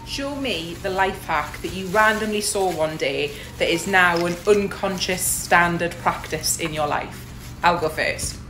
Show me the life hack that you randomly saw one day that is now an unconscious standard practice in your life. I'll go first.